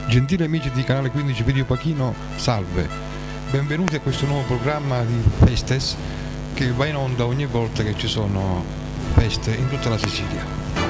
Gentili amici di Canale 15 Video Pachino, salve! Benvenuti a questo nuovo programma di Festes che va in onda ogni volta che ci sono feste in tutta la Sicilia.